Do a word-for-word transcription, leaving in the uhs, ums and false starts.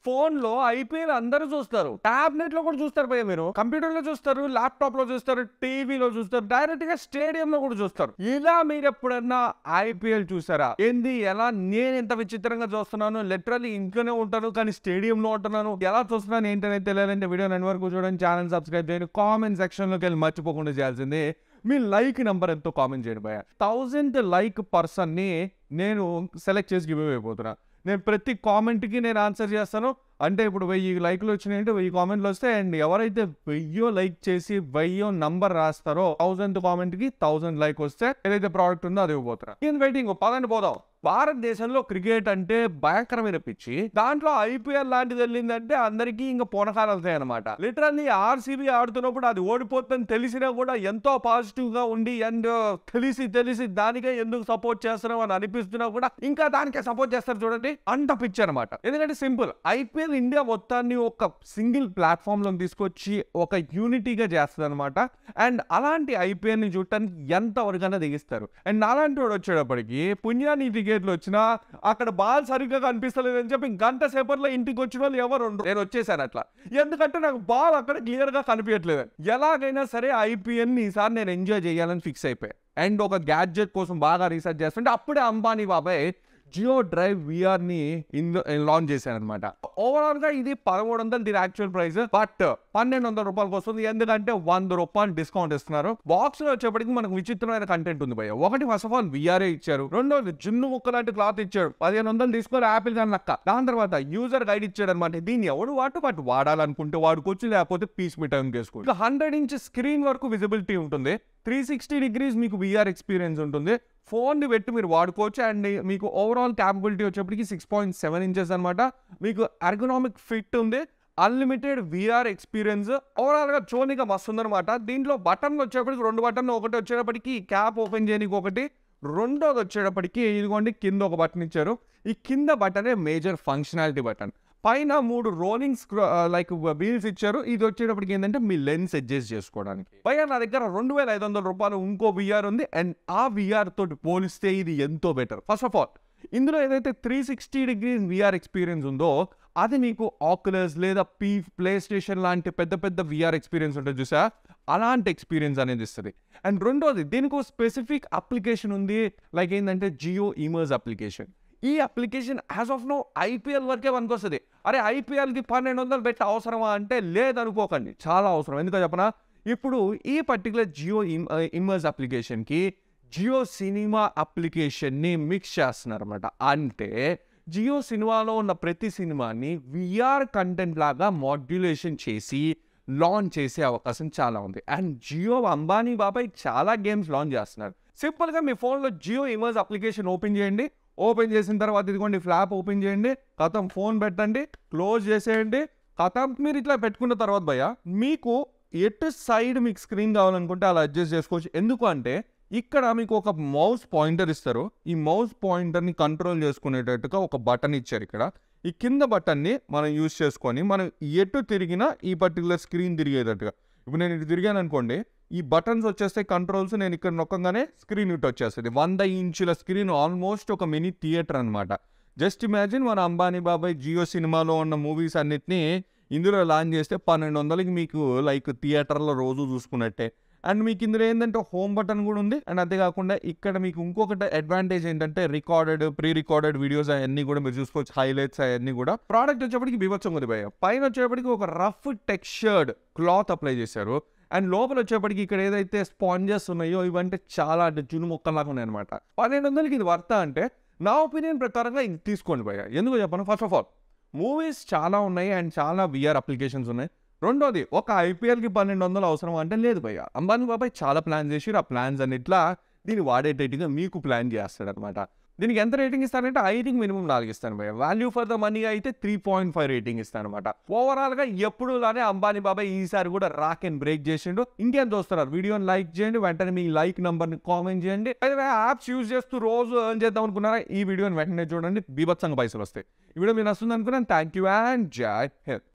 Phone లో IPL అందరూ చూస్తారు, టాబ్లెట్ లో కూడా చూస్తారు భయ్య, మీరు కంప్యూటర్ లో చూస్తారు, ల్యాప్టాప్ లో చూస్తారు, టీవీలో చూస్తారు, డైరెక్ట్ గా స్టేడియం లో కూడా చూస్తారు. ఇలా మీరు ఎప్పుడన్నా ఐపీఎల్ చూసారా? ఏంది ఎలా నేను ఎంత విచిత్రంగా చూస్తున్నాను, లిటరల్లీ ఇంట్లోనే ఉంటాను కానీ స్టేడియం లో ఉంటున్నాను, ఎలా చూస్తున్నాను ఏంటనేది తెలియాలంటే వీడియో నెట్ వరకు చూడండి, ఛానల్ సబ్స్క్రైబ్ చేయండి, కామెంట్ సెక్షన్ లోకి వెళ్ళి మర్చిపోకుండా చేయాల్సిందే మీ లైక్ నెంబర్ ఎంతో కామెంట్ చేయండి భయ్య. థౌజండ్ లైక్ పర్సన్ ని నేను సెలెక్ట్ చేసి గివ్ అయిపోతున్నా. నేను ప్రతి కామెంట్కి నేను ఆన్సర్ చేస్తాను. అంటే ఇప్పుడు వెయ్యి లైక్లు వచ్చినాయంటే వెయ్యి కామెంట్లు వస్తాయి. అండ్ ఎవరైతే వెయ్యో లైక్ చేసి వెయ్యో నంబర్ రాస్తారో థౌసండ్ కామెంట్కి థౌసండ్ లైక్ వస్తే ఏదైతే ప్రోడక్ట్ ఉందో అది ఇవ్వబోతున్నా. ఇన్ వెయిటింగ్ పదండి పోదాం. భారతదేశంలో క్రికెట్ అంటే భయంకరమైన పిచ్చి. దాంట్లో ఐపీఎల్ లాంటిది వెళ్ళిందంటే అందరికీ ఇంకా పోనకాలు వెళ్తాయి అనమాట. లిటరల్లీ ఆర్సీబీ ఆడుతున్నప్పుడు అది ఓడిపోతుందని తెలిసినా కూడా ఎంతో పాజిటివ్ గా ఉండి అండ్ తెలిసి తెలిసి దానికే ఎందుకు సపోర్ట్ చేస్తున్నాం అని అనిపిస్తున్నా కూడా ఇంకా దానికే సపోర్ట్ చేస్తారు చూడండి, అంత పిచ్చి అనమాట. ఎందుకంటే సింపుల్, ఐపీఎల్ ఇండియా మొత్తాన్ని ఒక సింగిల్ ప్లాట్ఫామ్ లో తీసుకొచ్చి ఒక యూనిటీగా చేస్తుంది అనమాట. అండ్ అలాంటి ఐపీఎల్ ని చూడటానికి ఎంత వరకైనా దిగిస్తారు. అండ్ అలాంటి వాడు వచ్చేటప్పటికి పుణ్యానికి వచ్చినా అక్కడ బాల్ సరిగ్గా కనిపిస్తలేదు అని చెప్పి గంట సేపట్లో ఇంటికి వచ్చిన వాళ్ళు ఎవరు ఉండరు. నేను వచ్చేసాను అట్లా, ఎందుకంటే నాకు బాల్ అక్కడ క్లియర్ గా కనిపించట్లేదు. ఎలాగైనా సరే ఐపీఎల్ ని ఈసారి నేను ఎంజాయ్ చేయాలని ఫిక్స్ అయిపోయాను. అండ్ ఒక గ్యాడ్జెట్ కోసం బాగా రీసెర్చ్ చేస్తుంటే అప్పుడే అంబానీ బాబాయ్ జియో డ్రైవ్ విఆర్ ని లాంచ్ చేశాను అనమాట. ఓవరాల్ గా ఇది పదమూడు వందలు దీని యాక్చువల్ ప్రైస్, బట్ పన్నెండు వందల రూపాయలకు వస్తుంది. ఎందుకంటే వంద రూపాయలు డిస్కౌంట్ ఇస్తున్నారు. బాక్స్ లో వచ్చేప్పటికి మనకు విచిత్రమైన కంటెంట్ ఉంది భయ్య. ఒకటి ఫస్ట్ ఆఫ్ ఆల్ విఆర్ఏ ఇచ్చారు, రెండోది జున్ను ముక్క లాంటి క్లాత్ ఇచ్చాడు, పదిహేను వందలు తీసుకొని యాపిల్ కానీ లక్క. దాని తర్వాత యూజర్ గైడ్ ఇచ్చాడు అనమాట. దీన్ని ఎవడు వాటు బట్ వాడాలనుకుంటే వాడుకోవచ్చు, లేకపోతే పీస్ మిటైన్ చేసుకోవచ్చు. ఇంకా హండ్రెడ్ ఇంచ్ స్క్రీన్ వరకు విజిబిలిటీ ఉంటుంది, త్రీ సిక్స్టీ డిగ్రీస్ మీకు విఆర్ ఎక్స్పీరియన్స్ ఉంటుంది, ఫోన్ ని పెట్టి మీరు వాడుకోవచ్చు. అండ్ మీకు ఓవరాల్ క్యాపబిలిటీ వచ్చేప్పటికి సిక్స్ పాయింట్ సెవెన్ ఇంచెస్ అనమాట. మీకు ఎర్గనామిక్ ఫిట్ ఉంది, అన్లిమిటెడ్ విఆర్ ఎక్స్పీరియన్స్. ఓవరాల్ గా చూడనిక మస్తు ఉందనమాట. దీంట్లో బటన్లు వచ్చేప్పటికి రెండు బటన్లు, ఒకటి వచ్చేటప్పటికి క్యాప్ ఓపెన్ చేయడానికి ఒకటి, రెండోది వచ్చేటప్పటికి ఇదిగోండి కింద ఒక బటన్ ఇచ్చారు. ఈ కింద బటనే మేజర్ ఫంక్షనాలిటీ బటన్. పైన మూడు రోలింగ్ లైక్ వీల్స్ ఇచ్చారు. ఇది వచ్చేటప్పటికి ఏంటంటే మీ లెన్స్ అడ్జస్ట్ చేసుకోవడానికి. పైగా నా దగ్గర రెండు వేల ఐదు వందల రూపాయలు ఇంకో విఆర్ ఉంది. అండ్ ఆ విఆర్ తోటి పోలిస్తే ఇది ఎంతో బెటర్. ఫస్ట్ ఆఫ్ ఆల్ ఇందులో ఏదైతే three sixty degrees VR experience ఉందో అది మీకు ఆక్యులస్ లేదా పీ ప్లే స్టేషన్ లాంటి పెద్ద పెద్ద విఆర్ ఎక్స్పీరియన్స్ ఉంటుంది చూసా, అలాంటి ఎక్స్పీరియన్స్ అనేది ఇస్తుంది. అండ్ రెండోది దీనికి ఒక స్పెసిఫిక్ అప్లికేషన్ ఉంది, లైక్ ఏంటంటే జియో ఇమర్స్ అప్లికేషన్. ఈ application as of now IPL వరకే మనకు వస్తుంది. అరే ఐపీఎల్కి పన్నెండు వందలు పెట్టి అవసరమా అంటే లేదనుకోకండి, చాలా అవసరం. ఎందుకో చెప్పనా, ఇప్పుడు ఈ పర్టికులర్ జియో ఇమర్స్ అప్లికేషన్కి జియో సినిమా అప్లికేషన్ని మిక్స్ చేస్తున్నారు అనమాట. అంటే జియో సినిమాలో ఉన్న ప్రతి సినిమాని విఆర్ కంటెంట్ లాగా మాడ్యులేషన్ చేసి లాంచ్ చేసే అవకాశం చాలా ఉంది. అండ్ జియో అంబానీ బాబాయ్ చాలా గేమ్స్ లాంచ్ చేస్తున్నారు. సింపుల్గా మీ ఫోన్లో జియో ఇమర్స్ అప్లికేషన్ ఓపెన్ చేయండి. ఓపెన్ చేసిన తర్వాత ఇదిగోండి ఫ్లాప్ ఓపెన్ చేయండి, కథం ఫోన్ పెట్టండి, క్లోజ్ చేసేయండి, కథం. మీరు ఇట్లా పెట్టుకున్న తర్వాత భయ్య మీకు ఎటు సైడ్ మీకు స్క్రీన్ కావాలనుకుంటే అలా అడ్జస్ట్ చేసుకోవచ్చు. ఎందుకు అంటే ఇక్కడ మీకు ఒక మౌస్ పాయింటర్ ఇస్తారు. ఈ మౌస్ పాయింటర్ని కంట్రోల్ చేసుకునేటట్టుగా ఒక బటన్ ఇచ్చారు ఇక్కడ. ఈ కింద బటన్ని మనం యూజ్ చేసుకొని మనం ఎటు తిరిగినా ఈ పర్టికులర్ స్క్రీన్ తిరిగేటట్టుగా. ఇప్పుడు నేను ఇటు తిరిగాను అనుకోండి, ఈ బటన్స్ వచ్చేస్తే కంట్రోల్స్, నేను ఇక్కడ నొక్కగానే స్క్రీన్ ఇటు వచ్చేస్తుంది. వంద ఇంచుల స్క్రీన్, ఆల్మోస్ట్ ఒక మినీ థియేటర్ అనమాట. జస్ట్ ఇమాజిన్ మన అంబానీ బాబాయ్ జియో సినిమాలో ఉన్న మూవీస్ అన్నిటినీ ఇందులో లాంచ్ చేస్తే పన్నెండు వందలకి మీకు లైక్ థియేటర్లో రోజు చూసుకున్నట్టే. అండ్ మీకు ఇందులో ఏంటంటే హోమ్ బటన్ కూడా ఉంది. అండ్ అంతేకాకుండా ఇక్కడ మీకు ఇంకొకటి అడ్వాంటేజ్ ఏంటంటే రికార్డెడ్ ప్రీ రికార్డెడ్ వీడియోస్ అవన్నీ కూడా మీరు చూసుకోవచ్చు, హైలైట్స్ అవన్నీ కూడా. ప్రోడక్ట్ వచ్చేప్పటికి బీభత్సం ఉంది భయ్య. పైన వచ్చేప్పటికి ఒక రఫ్ టెక్స్చర్డ్ క్లాత్ అప్లై చేశారు. అండ్ లోపల వచ్చేప్పటికి ఇక్కడ ఏదైతే స్పాంజెస్ ఉన్నాయో ఇవంటే చాలా అంటే జును మొక్కలాగా ఉన్నాయి అనమాట. పన్నెండు వందలకి ఇది వర్తా అంటే నా ఒపీనియన్ ప్రకారంగా ఇది తీసుకోండి భయ్య. ఎందుకు చెప్పను, ఫస్ట్ ఆఫ్ ఆల్ మూవీస్ చాలా ఉన్నాయి అండ్ చాలా విఆర్ అప్లికేషన్స్ ఉన్నాయి. రెండోది ఒక ఐపీఎల్కి పన్నెండు వందలు అవసరం అంటే లేదు భయ్య. అంబానీ బాబాయ్ చాలా ప్లాన్ చేసి ఆ ప్లాన్స్ అన్నిట్లా దీన్ని వాడేటట్టుగా మీకు ప్లాన్ చేస్తాడు అనమాట. దీనికి ఎంత రేటింగ్ ఇస్తానంటే ఐ థింక్ మినిమం నాలుగు ఇస్తాను భయ్య. వాల్యూ ఫర్ ద మనీ అయితే త్రీ పాయింట్ ఫైవ్ రేటింగ్ ఇస్తాను అనమాట. ఓవరాల్గా ఎప్పుడు లానే అంబానీ బాబాయ్ ఈసారి కూడా రాక్ అండ్ బ్రేక్ చేసిండు. ఇంకేం చూస్తున్నారు, వీడియోని లైక్ చేయండి, వెంటనే మీ లైక్ నెంబర్ని కామెంట్ చేయండి. అయితే యాప్స్ యూజ్ చేస్తూ రోజు ఎర్న్ చేద్దాం అనుకున్నారా, ఈ వీడియోని వెంటనే చూడండి, బీభత్సంగా పైసలు వస్తాయి. ఈ వీడియో మీరు నచ్చుతుంది అనుకున్నాను. థ్యాంక్ యూ అండ్ జై హింద్.